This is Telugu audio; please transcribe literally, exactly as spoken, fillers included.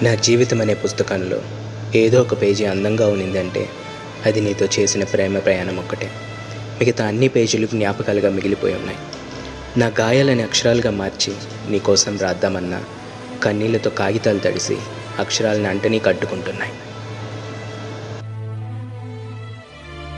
నా జీవితం అనే పుస్తకంలో ఏదో ఒక పేజీ అందంగా ఉన్నిందంటే అది నీతో చేసిన ప్రేమ ప్రయాణం ఒక్కటే. మిగతా అన్ని పేజీలు జ్ఞాపకాలుగా మిగిలిపోయి ఉన్నాయి. నా గాయాలని అక్షరాలుగా మార్చి నీకోసం రాద్దామన్నా కన్నీళ్లతో కాగితాలు తడిసి అక్షరాలను అంటనీ కట్టుకుంటున్నాయి.